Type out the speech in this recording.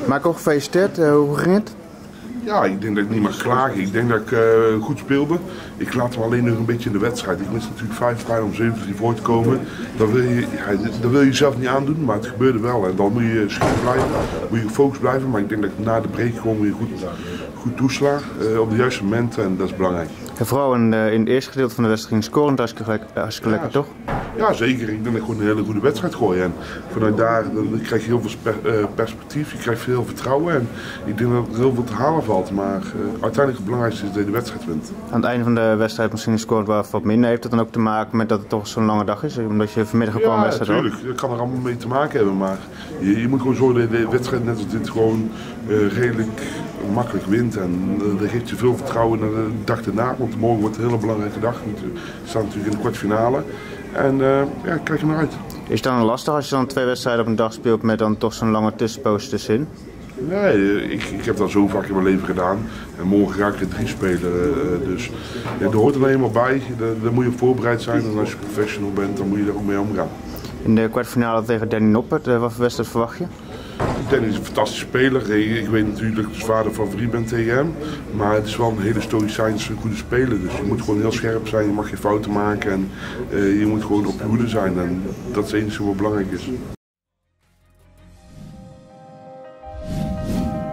Marco, gefeliciteerd. Hoe ging het? Ja, ik denk dat ik niet mag klagen. Ik denk dat ik goed speelde. Ik laat me alleen nog een beetje in de wedstrijd. Ik mis natuurlijk 5 vrij om 17 voor te komen. Dat wil je zelf niet aandoen, maar het gebeurde wel. En dan moet je scherp blijven, moet je gefocust blijven. Maar ik denk dat ik na de break gewoon weer goed toesla op de juiste momenten en dat is belangrijk. En vooral in het eerste gedeelte van de wedstrijd ging scoren hartstikke lekker, toch? Ja, zeker. Ik denk dat ik gewoon een hele goede wedstrijd gooi. En vanuit daar dan krijg je heel veel perspectief, je krijgt veel vertrouwen. En ik denk dat er heel veel te halen valt. Maar uiteindelijk het belangrijkste is dat je de wedstrijd wint. Aan het einde van de wedstrijd misschien scoort wel wat minder. Heeft dat dan ook te maken met dat het toch zo'n lange dag is? Omdat je vanmiddag ook al een wedstrijd had? Ja, natuurlijk. Dat kan er allemaal mee te maken hebben. Maar je moet gewoon zorgen dat de wedstrijd net als dit gewoon redelijk makkelijk wint. En dat geeft je veel vertrouwen naar de dag erna. Want morgen wordt een hele belangrijke dag. We staan natuurlijk in de kwartfinale. En ja, ik kijk er naar uit. Is het dan lastig als je dan 2 wedstrijden op een dag speelt met dan toch zo'n lange tussenpoos tussenin? Nee, ik heb dat zo vaak in mijn leven gedaan. En morgen ga ik er 3 spelen. Dus er hoort er eenmaal bij. Daar moet je op voorbereid zijn. En als je professional bent, dan moet je er ook mee omgaan. In de kwartfinale tegen Danny Noppert, wat voor wedstrijd verwacht je? Danny is een fantastische speler. Ik weet natuurlijk dat ik als vader favoriet ben tegen hem. Maar het is wel een hele stoïcijnse goede speler. Dus je moet gewoon heel scherp zijn, je mag geen fouten maken. En je moet gewoon op je hoede zijn. En dat is het enige wat belangrijk is.